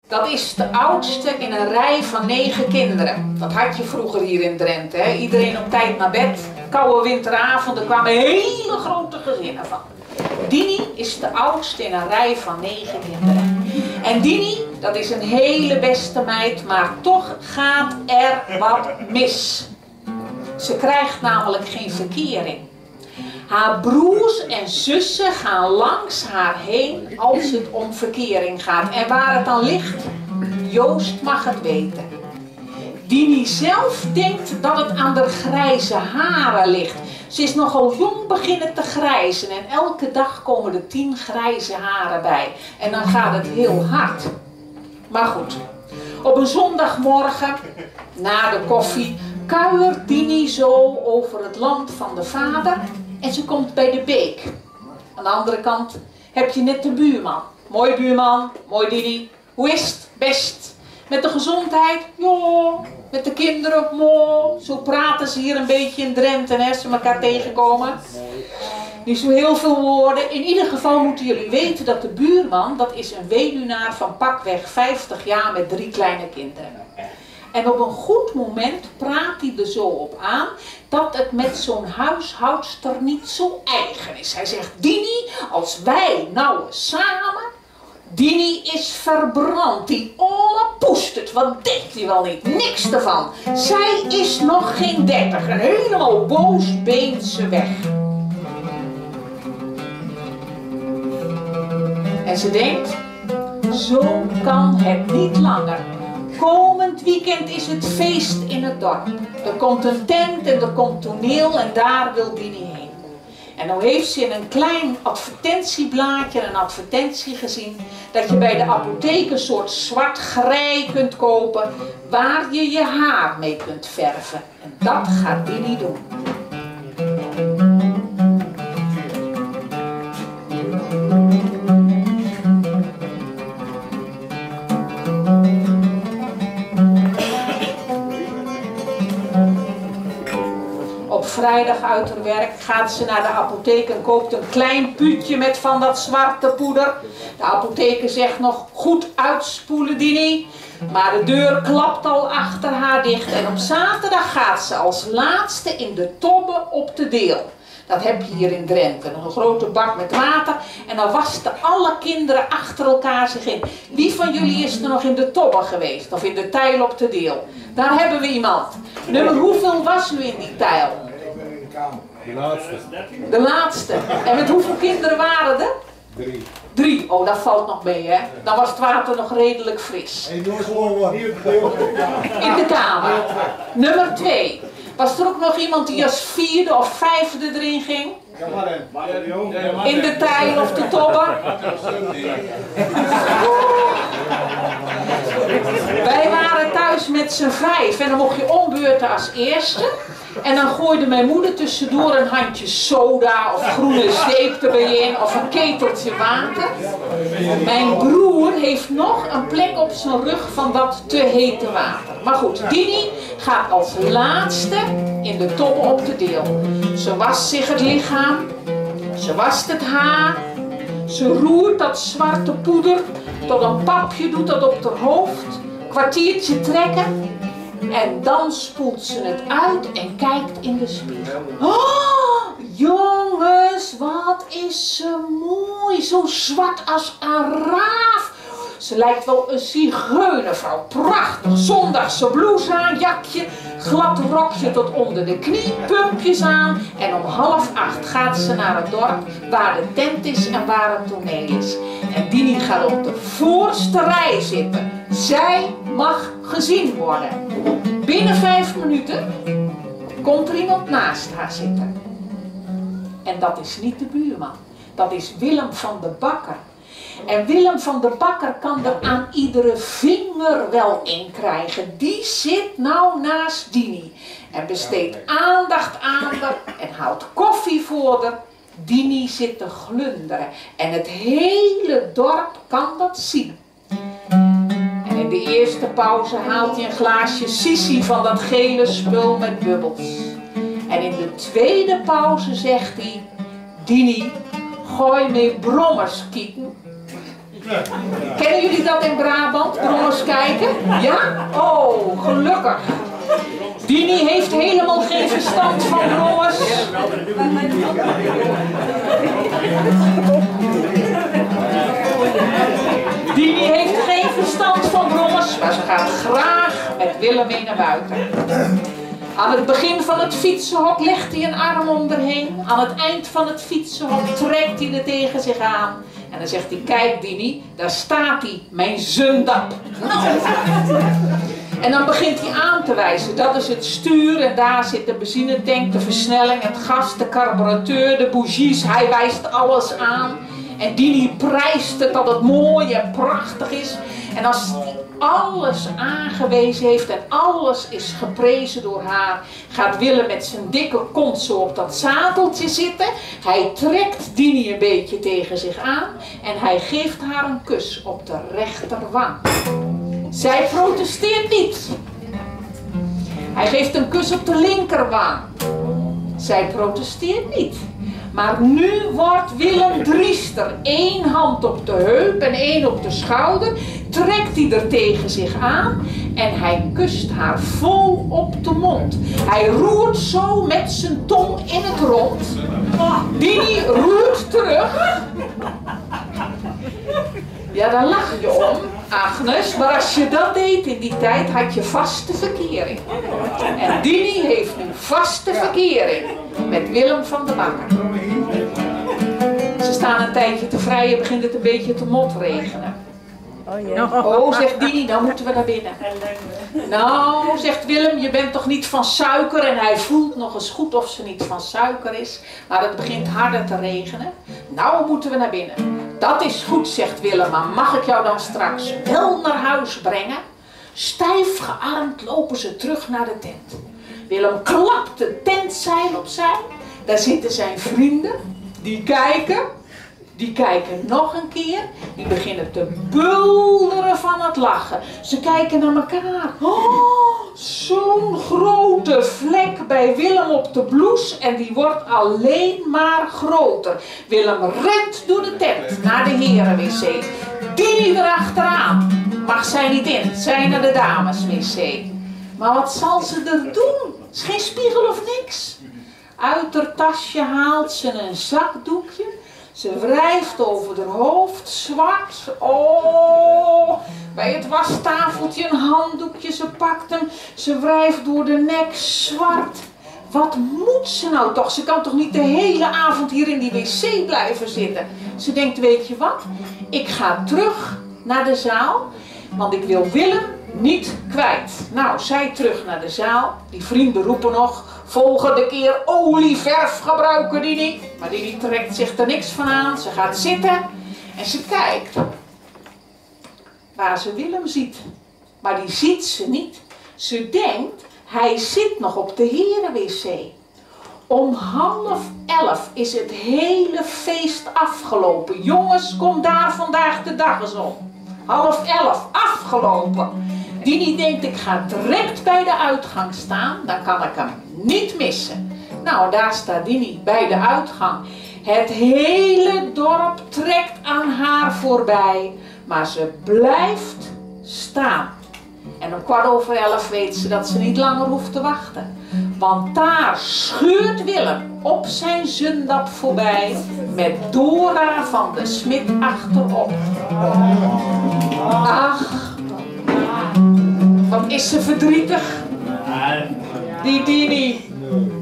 Dat is de oudste in een rij van 9 kinderen. Dat had je vroeger hier in Drenthe. Hè? Iedereen op tijd naar bed. Koude winteravonden kwamen hele grote gezinnen van. Dini is de oudste in een rij van 9 kinderen. En Dini, dat is een hele beste meid, maar toch gaat er wat mis. Ze krijgt namelijk geen verkering. Haar broers en zussen gaan langs haar heen als het om verkering gaat. En waar het dan ligt, Joost mag het weten. Dini zelf denkt dat het aan de grijze haren ligt. Ze is nogal jong beginnen te grijzen en elke dag komen er 10 grijze haren bij. En dan gaat het heel hard. Maar goed, op een zondagmorgen, na de koffie, kuiert Dini zo over het land van de vader en ze komt bij de beek. Aan de andere kant heb je net de buurman. Mooi buurman, mooi Dini. Hoe is het? Best. Met de gezondheid? Ja. Met de kinderen? Ja. Zo praten ze hier een beetje in Drenthe, hè, als ze elkaar tegenkomen. Niet zo heel veel woorden. In ieder geval moeten jullie weten dat de buurman, dat is een weduwnaar van pakweg 50 jaar met 3 kleine kinderen. En op een goed moment praat hij er zo op aan dat het met zo'n huishoudster niet zo eigen is. Hij zegt, Dini, als wij nou samen, Dini is verbrand, die olle poestert, wat denkt hij wel niet, niks ervan. Zij is nog geen 30 en helemaal boos beent ze weg. En ze denkt, zo kan het niet langer. Komend weekend is het feest in het dorp. Er komt een tent en er komt toneel en daar wil Dini heen. En nou heeft ze in een klein advertentieblaadje een advertentie gezien dat je bij de apotheek een soort zwart grij kunt kopen waar je je haar mee kunt verven. En dat gaat Dini doen. Vrijdag uit haar werk gaat ze naar de apotheek en koopt een klein puutje met van dat zwarte poeder. De apotheker zegt nog goed uitspoelen Dini. Maar de deur klapt al achter haar dicht en op zaterdag gaat ze als laatste in de tobbe op de deel. Dat heb je hier in Drenthe. Nog een grote bak met water. En dan wasten alle kinderen achter elkaar zich in. Wie van jullie is er nog in de tobbe geweest? Of in de tijl op de deel? Daar hebben we iemand. Nummer hoeveel was u in die tijl? De laatste. De laatste. En met hoeveel kinderen waren er? 3. 3. Oh, dat valt nog mee, hè? Dan was het water nog redelijk fris. In de kamer. Nummer 2. Was er ook nog iemand die als 4e of 5e erin ging? In de tijl of de tobbe? Wij waren thuis met z'n 5 en dan mocht je ombeurten als eerste. En dan gooide mijn moeder tussendoor een handje soda of groene zeep erbij in of een keteltje water. Mijn broer heeft nog een plek op zijn rug van dat te hete water. Maar goed, Dini gaat als laatste in de tobbe op de deel. Ze wast zich het lichaam, ze wast het haar, ze roert dat zwarte poeder tot een papje, doet dat op haar hoofd, kwartiertje trekken. En dan spoelt ze het uit en kijkt in de spiegel. Oh, jongens, wat is ze mooi. Zo zwart als een raaf. Ze lijkt wel een zigeunervrouw. Prachtig. Zondagse blouse aan, jakje, glad rokje tot onder de knie, pumpjes aan. En om 7:30 gaat ze naar het dorp waar de tent is en waar het toneel is. En Dini gaat op de voorste rij zitten. Zij mag gezien worden. Binnen 5 minuten komt er iemand naast haar zitten. En dat is niet de buurman. Dat is Willem van de Bakker. En Willem van de Bakker kan er aan iedere vinger wel in krijgen. Die zit nou naast Dini. En besteedt aandacht aan haar en haalt koffie voor haar. Dini zit te glunderen. En het hele dorp kan dat zien. En in de eerste pauze haalt hij een glaasje sissi van dat gele spul met bubbels. En in de tweede pauze zegt hij: Dini, gooi mee brommers kieken. Kennen jullie dat in Brabant, brommers Ja? Oh, gelukkig. Dini heeft helemaal geen verstand van brommers. Dini heeft geen verstand van brommers, maar ze gaat graag met Willem mee naar buiten. Aan het begin van het fietsenhok legt hij een arm om erheen. Aan het eind van het fietsenhok trekt hij er tegen zich aan. En dan zegt hij, kijk Dini, daar staat hij, mijn zundap. En dan begint hij aan te wijzen. Dat is het stuur en daar zit de benzinetank, de versnelling, het gas, de carburateur, de bougies. Hij wijst alles aan. En Dini prijst het dat het mooi en prachtig is. En als hij alles aangewezen heeft en alles is geprezen door haar, gaat Willem met zijn dikke kont zo op dat zadeltje zitten. Hij trekt Dini een beetje tegen zich aan en hij geeft haar een kus op de rechterwang. Zij protesteert niet. Hij geeft een kus op de linkerwang. Zij protesteert niet. Maar nu wordt Willem driester. 1 hand op de heup en 1 op de schouder. Trekt hij er tegen zich aan en hij kust haar vol op de mond. Hij roert zo met zijn tong in het rond. Dini roert terug. Ja, daar lach je om, Agnes, maar als je dat deed in die tijd, had je vaste verkering. En Dini heeft nu vaste verkering met Willem van der Bakker. Ze staan een tijdje te vrijen, begint het een beetje te motregenen. Oh, zegt Dini, nou moeten we naar binnen. Nou, zegt Willem, je bent toch niet van suiker? En hij voelt nog eens goed of ze niet van suiker is. Maar het begint harder te regenen. Nou moeten we naar binnen. Dat is goed, zegt Willem, maar mag ik jou dan straks wel naar huis brengen? Stijf gearmd lopen ze terug naar de tent. Willem klapt de tentzeil opzij. Daar zitten zijn vrienden. Die kijken nog een keer. Die beginnen te bulderen van het lachen. Ze kijken naar elkaar. Oh, zo'n grote vlek bij Willem op de blouse. En die wordt alleen maar groter. Willem rent door de tent naar de herenwc. Dini erachteraan. Mag zij niet in. Zij naar de dameswc. Maar wat zal ze er doen? Is geen spiegel of niks. Uit haar tasje haalt ze een zakdoekje. Ze wrijft over haar hoofd, zwart. Oh, bij het wastafeltje een handdoekje. Ze pakt hem. Ze wrijft door de nek, zwart. Wat moet ze nou toch? Ze kan toch niet de hele avond hier in die wc blijven zitten? Ze denkt, weet je wat? Ik ga terug naar de zaal. Want ik wil Willem niet kwijt. Nou, zij terug naar de zaal. Die vrienden roepen nog. Volgende keer olieverf gebruiken die niet. Maar die trekt zich er niks van aan. Ze gaat zitten en ze kijkt waar ze Willem ziet. Maar die ziet ze niet. Ze denkt, hij zit nog op de herenwc. Om 10:30 is het hele feest afgelopen. Jongens, kom daar vandaag de dag eens om. 10:30, afgelopen. Dini denkt, ik ga direct bij de uitgang staan, dan kan ik hem niet missen. Nou, daar staat Dini bij de uitgang. Het hele dorp trekt aan haar voorbij, maar ze blijft staan. En om 11:15 weet ze dat ze niet langer hoeft te wachten. Want daar scheurt Willem op zijn zundap voorbij met Dora van de Smit achterop. Ach, wat is ze verdrietig, die Dini.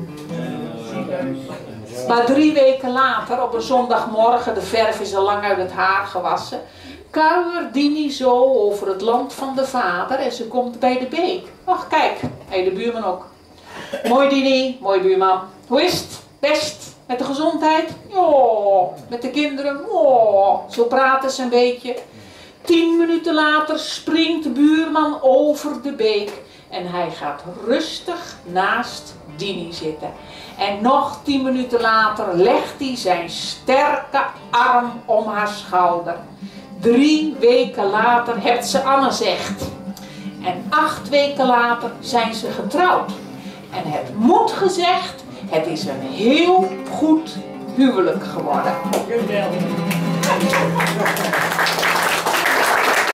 Maar 3 weken later, op een zondagmorgen, de verf is al lang uit het haar gewassen, kuiert Dini zo over het land van de vader en ze komt bij de beek. Ach kijk, hey, de buurman ook. Mooi Dini, mooi buurman. Hoe is het? Best? Met de gezondheid? Ja. Met de kinderen? Ja. Zo praten ze een beetje. 10 minuten later springt de buurman over de beek en hij gaat rustig naast Dini zitten. En nog 10 minuten later legt hij zijn sterke arm om haar schouder. 3 weken later heeft ze Anne zegt. En 8 weken later zijn ze getrouwd. En het moet gezegd, het is een heel goed huwelijk geworden.